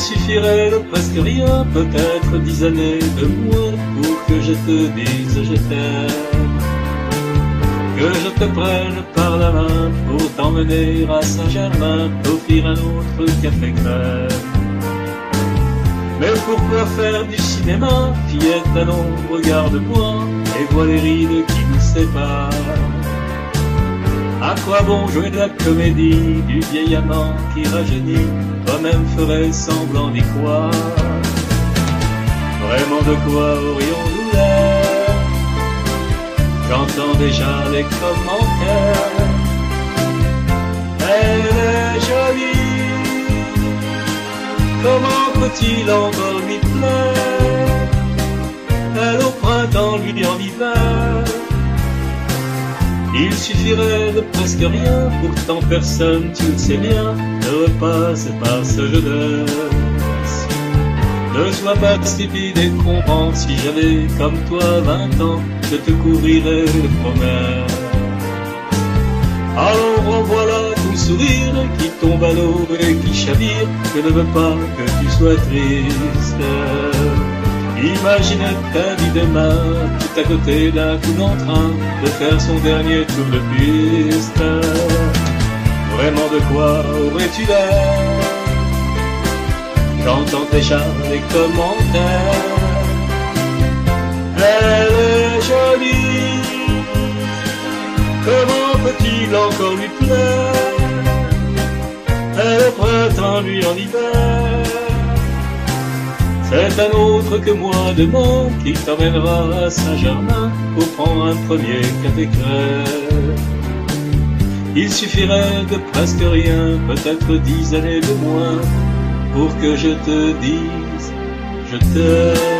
suffirait de presque rien, peut-être 10 années de moins, pour que je te dise je t'aime. Que je te prenne par la main pour t'emmener à Saint-Germain, t'offrir un autre café crème. Mais pourquoi faire du cinéma? Fillette, allons, regarde-moi et vois les rides qui nous séparent. À quoi bon jouer de la comédie du vieil amant qui rajeunit? Toi-même ferais semblant d'y croire. Vraiment, de quoi aurions-nous l'air? J'entends déjà les commentaires. Elle est jolie, comment peut-il encore lui plaire? Elle au printemps, lui en hiver. Il suffirait de presque rien, pourtant personne, tu le sais bien, ne repasse par ce jeu de danse. Ne sois pas stupide et comprends, si j'avais comme toi 20 ans, je te couvrirais de promesses. Alors revoilà ton sourire qui tombe à l'eau et qui chavire, je ne veux pas que tu sois triste. Imagine ta vie demain, tout à côté d'un coup d'entrain, de faire son dernier tour de piste. Vraiment, de quoi aurais-tu l'air? J'entends déjà les commentaires. Elle est jolie, comment peut-il encore lui plaire? Elle au printemps, lui en hiver. C'est un autre que moi demain qui t'emmènera à Saint-Germain pour prendre un premier café crème. Il suffirait de presque rien, peut-être 10 années de moins, pour que je te dise je t'aime.